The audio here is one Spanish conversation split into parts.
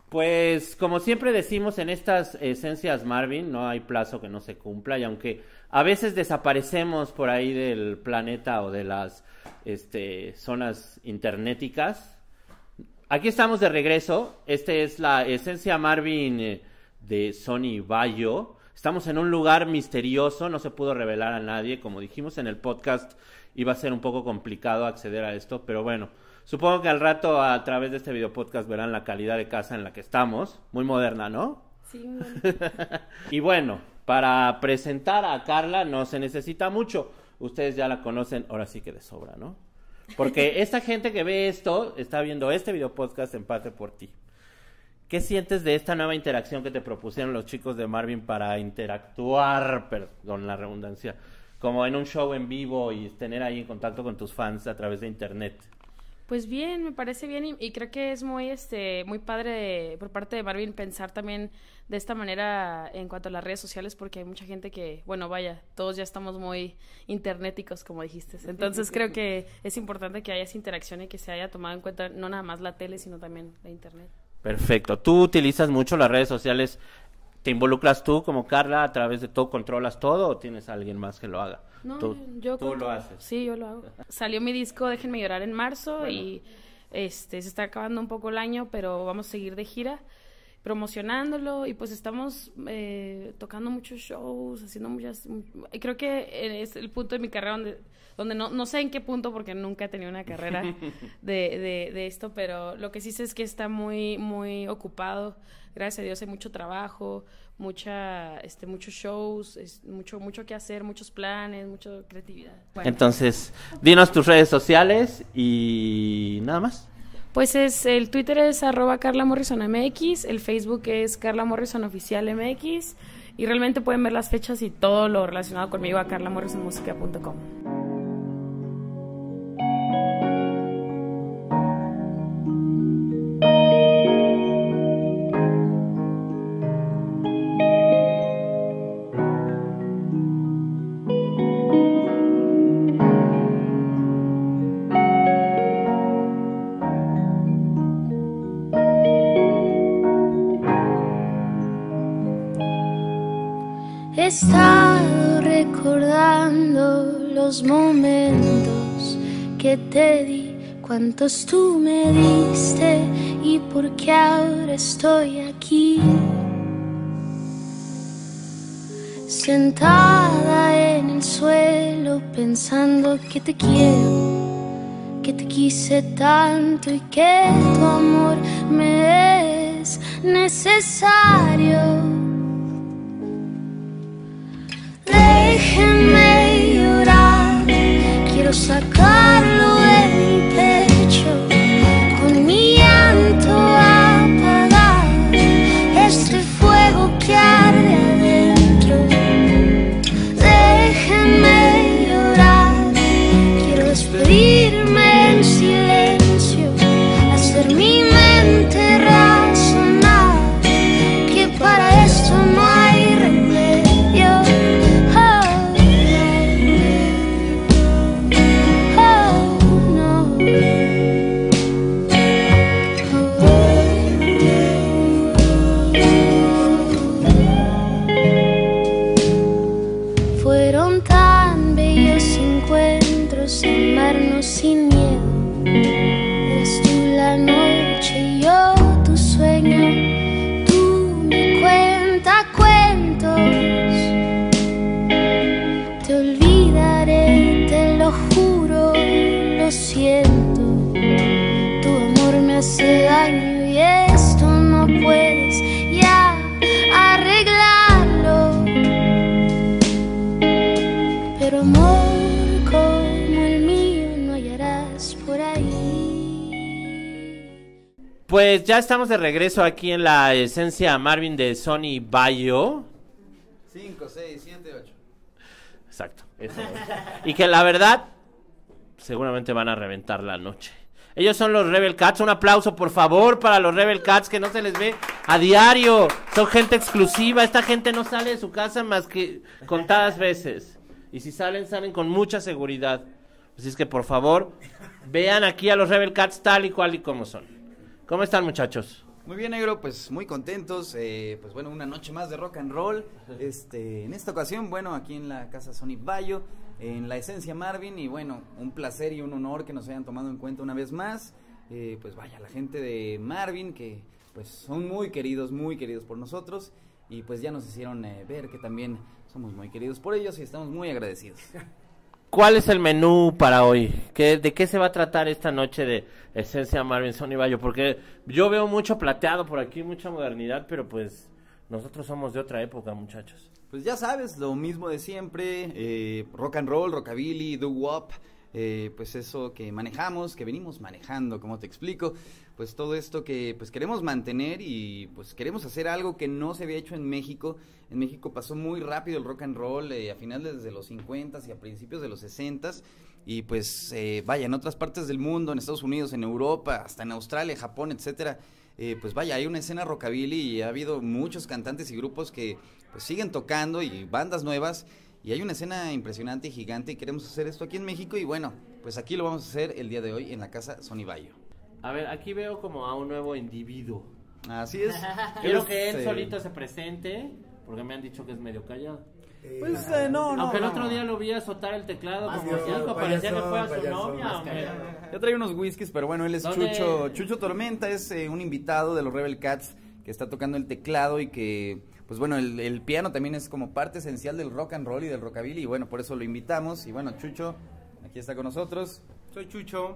Pues como siempre decimos en estas esencias Marvin, no hay plazo que no se cumpla, y aunque a veces desaparecemos por ahí del planeta o de las zonas internéticas, aquí estamos de regreso. Es la esencia Marvin de Sony Bayo. Estamos en un lugar misterioso, no se pudo revelar a nadie, como dijimos en el podcast, iba a ser un poco complicado acceder a esto, pero bueno, supongo que al rato a través de este video podcast verán la calidad de casa en la que estamos, muy moderna, ¿no? Sí, muy Y bueno, para presentar a Carla no se necesita mucho, ustedes ya la conocen, ahora sí que de sobra, ¿no? Porque esta gente que ve esto, está viendo este video podcast en parte por ti. ¿Qué sientes de esta nueva interacción que te propusieron los chicos de Marvin para interactuar, perdón la redundancia, como en un show en vivo y tener ahí en contacto con tus fans a través de internet? Pues bien, me parece bien y creo que es muy muy padre por parte de Marvin pensar también de esta manera en cuanto a las redes sociales, porque hay mucha gente que, bueno, vaya, todos ya estamos muy internéticos, como dijiste. Entonces creo que es importante que haya esa interacción y que se haya tomado en cuenta no nada más la tele, sino también la internet. Perfecto. ¿Tú utilizas mucho las redes sociales? ¿Te involucras tú como Carla a través de todo? ¿Controlas todo o tienes a alguien más que lo haga? No, ¿Tú lo haces? Sí, yo lo hago. Salió mi disco Déjenme Llorar en marzo, bueno, y se está acabando un poco el año, pero vamos a seguir de gira promocionándolo y pues estamos tocando muchos shows, haciendo muchas... Y creo que es el punto de mi carrera donde no sé en qué punto, porque nunca he tenido una carrera de esto, pero lo que sí sé es que está muy, muy ocupado. Gracias a Dios hay mucho trabajo, muchos shows, mucho que hacer, muchos planes, mucha creatividad. Bueno. Entonces, dinos tus redes sociales y nada más. Pues el Twitter es @CarlaMorrisonMX, el Facebook es Carla Morrison Oficial MX, y realmente pueden ver las fechas y todo lo relacionado conmigo a carlamorrisonmusica.com. He estado recordando los momentos que te di, cuántos tú me diste y por qué ahora estoy aquí, sentada en el suelo pensando que te quiero, que te quise tanto y que tu amor me es necesario. Déjenme llorar, quiero sacarlo de mi pecho, con mi llanto apagar este fuego que arde adentro. Déjenme llorar, quiero despedirme en silencio, hacer mi mente razonar que para esto no hay remedio. Amarnos sin miedo, eres tú la noche y yo tu sueño, tú mi cuentacuentos. Te olvidaré, te lo juro, lo siento, tu amor me hace daño y esto no puedes ya arreglarlo, pero amor pues ya estamos de regreso aquí en la esencia Marvin de Sony Bayo. 5, 6, 7, 8. Exacto, eso. Y que la verdad, seguramente van a reventar la noche. Ellos son los Rebel Cats. Un aplauso, por favor, para los Rebel Cats, que no se les ve a diario. Son gente exclusiva. Esta gente no sale de su casa más que contadas veces. Y si salen, salen con mucha seguridad. Así es que, por favor, vean aquí a los Rebel Cats tal y cual y como son. ¿Cómo están, muchachos? Muy bien, negro, pues muy contentos, pues bueno, una noche más de rock and roll, en esta ocasión, bueno, aquí en la casa Sony Bayo, en la Esencia Marvin, y bueno, un placer y un honor que nos hayan tomado en cuenta una vez más, pues vaya, la gente de Marvin, que pues son muy queridos por nosotros, y pues ya nos hicieron ver que también somos muy queridos por ellos y estamos muy agradecidos. ¿Cuál es el menú para hoy? ¿De qué se va a tratar esta noche de Esencia Marvin, Sony Bayo? Porque yo veo mucho plateado por aquí, mucha modernidad, pero pues nosotros somos de otra época, muchachos. Pues ya sabes, lo mismo de siempre, rock and roll, rockabilly, doo-wop, pues eso que manejamos, que venimos manejando, como te explico, pues todo esto que pues queremos mantener y pues queremos hacer algo que no se había hecho en México. En México pasó muy rápido el rock and roll, a finales de los 50s y a principios de los 60s, y pues vaya, en otras partes del mundo, en Estados Unidos, en Europa, hasta en Australia, Japón, etcétera, pues vaya, hay una escena rockabilly y ha habido muchos cantantes y grupos que pues siguen tocando y bandas nuevas, y hay una escena impresionante y gigante y queremos hacer esto aquí en México, y bueno, pues aquí lo vamos a hacer el día de hoy en la casa Sony Bayo. A ver, aquí veo como a un nuevo individuo. Así es. Quiero que él solito se presente, porque me han dicho que es medio callado. Pues no. Aunque el otro día lo vi azotar el teclado como si hijo, parecía que fue a su novia, hombre. Yo traigo unos whiskies, pero bueno, él es Chucho Tormenta, es un invitado de los Rebel Cats que está tocando el teclado y que, pues bueno, el piano también es como parte esencial del rock and roll y del rockabilly, y bueno, por eso lo invitamos. Y bueno, Chucho, aquí está con nosotros. Soy Chucho.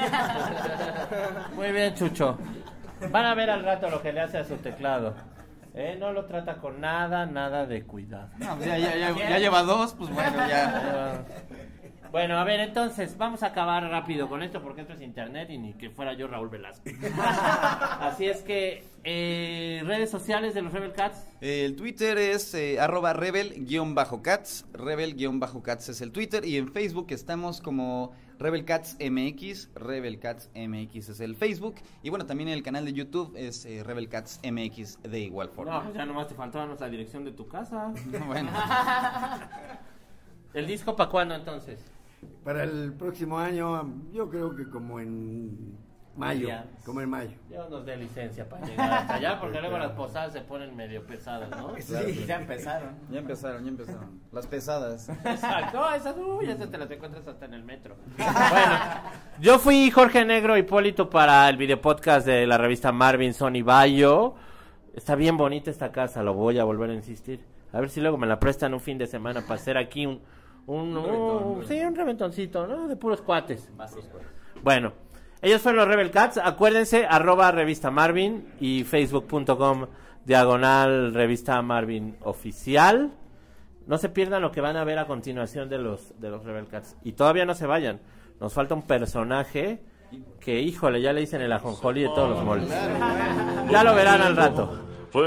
Muy bien, Chucho. Van a ver al rato lo que le hace a su teclado. No lo trata con nada de cuidado. No, pues ya lleva dos, pues bueno, ya. Bueno, a ver, entonces, vamos a acabar rápido con esto, porque esto es internet y ni que fuera yo Raúl Velasco. Así es que, redes sociales de los Rebel Cats. El Twitter es @rebel_cats, rebel_cats es el Twitter, y en Facebook estamos como Rebel Cats MX, Rebel Cats MX es el Facebook, y bueno, también el canal de YouTube es Rebel Cats MX de igual forma. No, pues ya nomás te faltaba la dirección de tu casa. Bueno. ¿El disco para cuándo entonces? Para el próximo año, yo creo que como en mayo. Dios nos dé licencia para llegar hasta allá, porque luego las posadas se ponen medio pesadas, ¿no? Sí, ya empezaron. Las pesadas. Exacto, esas ya se te las encuentras hasta en el metro. Bueno, yo fui Jorge Negro Hipólito para el videopodcast de la revista Marvin, Sony Bayo. Está bien bonita esta casa, lo voy a volver a insistir. A ver si luego me la prestan un fin de semana para hacer aquí un reventoncito, ¿no? De puros cuates. Bueno, ellos fueron los Rebel Cats. Acuérdense, @revista Marvin y facebook.com/revista Marvin oficial. No se pierdan lo que van a ver a continuación de los Rebel Cats. Y todavía no se vayan. Nos falta un personaje que, híjole, ya le dicen el ajonjolí de todos los moldes. Ya lo verán al rato.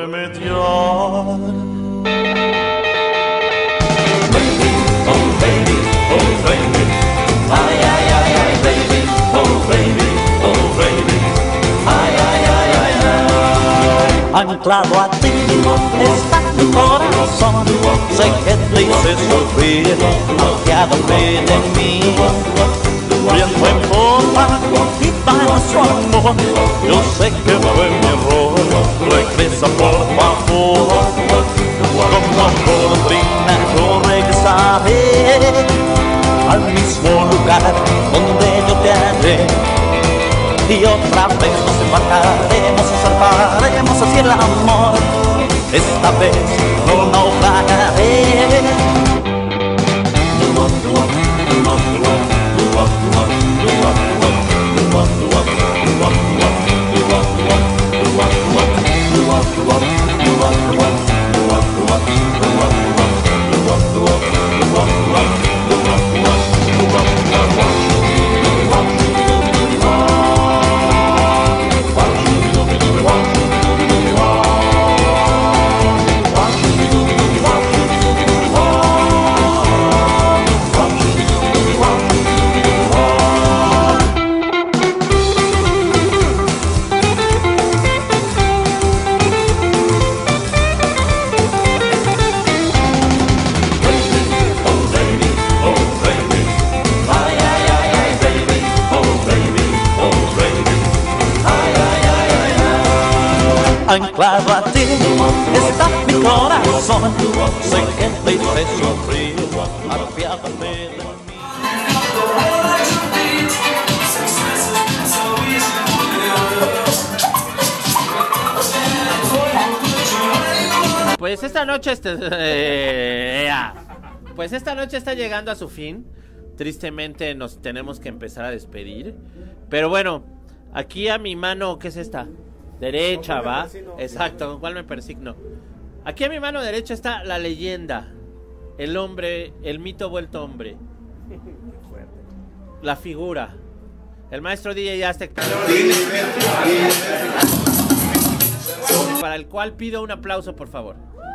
Anclado a ti está mi corazón. Sé que dices sufrir, confiadamente en mí. Viento en popa y para nuestro amor. Yo sé que fue mi error. Regresa por favor. Como golondrina yo regresaré al mismo lugar donde yo te hallé. Y otra vez nos embarcaremos y zarparemos hacia el amor. Esta vez no naufragaré. anclado a ti está mi corazón. Sé que te hice sufrir, apiádate de mí. Pues esta noche pues esta noche está llegando a su fin. Tristemente nos tenemos que empezar a despedir. Pero bueno, aquí a mi mano, ¿qué es esta? Derecha, ¿va? Exacto, ¿con cuál me persigno? Aquí a mi mano derecha está la leyenda. El hombre, el mito vuelto hombre. La figura. El maestro DJ Aztec. Para el cual pido un aplauso, por favor.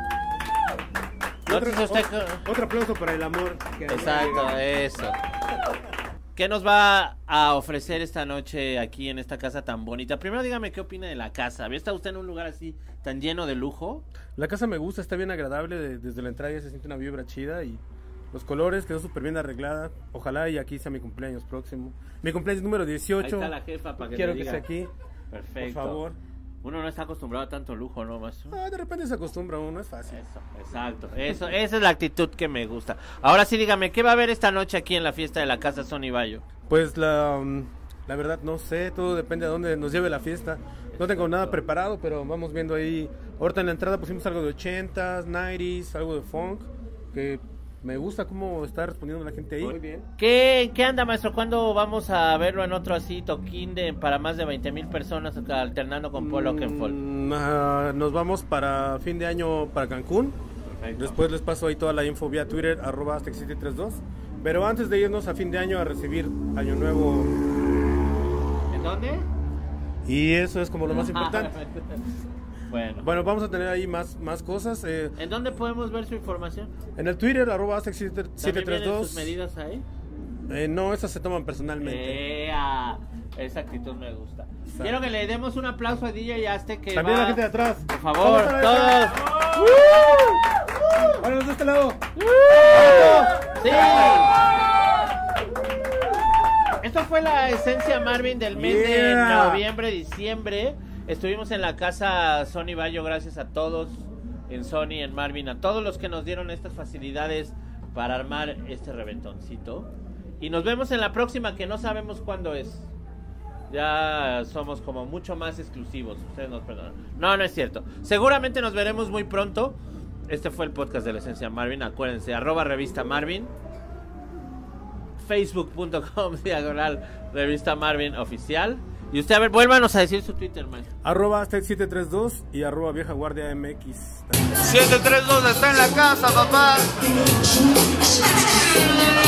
Otro aplauso para el amor. Exacto, eso. ¿Qué nos va a ofrecer esta noche aquí en esta casa tan bonita? Primero dígame qué opina de la casa. ¿Está usted en un lugar así tan lleno de lujo? La casa me gusta, está bien agradable. Desde la entrada ya se siente una vibra chida y los colores quedó súper bien arreglada. Ojalá y aquí sea mi cumpleaños próximo. Mi cumpleaños número 18. Ahí está la jefa para que quiero te diga. que sea aquí. Perfecto. Por favor. Uno no está acostumbrado a tanto lujo, ¿no, maestro? De repente se acostumbra uno, es fácil. Eso, exacto. Esa es la actitud que me gusta. Ahora sí, dígame, ¿qué va a haber esta noche aquí en la fiesta de la casa Sony Bayo? Pues la verdad no sé, todo depende de dónde nos lleve la fiesta. No tengo nada preparado, pero vamos viendo ahí. Ahorita en la entrada pusimos algo de 80s, 90s, algo de funk, que me gusta cómo está respondiendo la gente ahí. Muy bien. ¿Qué anda, maestro? ¿Cuándo vamos a verlo en otro así toquín para más de 20,000 personas alternando con Paul Oakenfold? Nos vamos para fin de año para Cancún. Perfecto. Después les paso ahí toda la info vía Twitter, @Aztec732. Pero antes de irnos a fin de año a recibir Año Nuevo. ¿En dónde? Y eso es como lo más importante. Bueno, vamos a tener ahí más cosas. ¿En dónde podemos ver su información? En el Twitter, ¿También vienen @Aztec732. sus medidas ahí? No, esas se toman personalmente. Esa actitud me gusta. Quiero que le demos un aplauso a DJ Aztec. Que también va... la gente de atrás. Por favor, todos. Bueno, de este lado. ¡Sí! Esto fue la esencia Marvin del mes de noviembre, diciembre. Estuvimos en la casa Sony Bayo, gracias a todos en Sony, en Marvin, a todos los que nos dieron estas facilidades para armar este reventoncito. Y nos vemos en la próxima, que no sabemos cuándo es. Ya somos como mucho más exclusivos, ustedes nos perdonan. No es cierto. Seguramente nos veremos muy pronto. Este fue el podcast de la esencia Marvin. Acuérdense, @revista Marvin, facebook.com/revista Marvin oficial. Y usted, a ver, vuélvanos a decir su Twitter, maestro. @Aztec732 y @viejaguardia MX. 732 está en la casa, papá.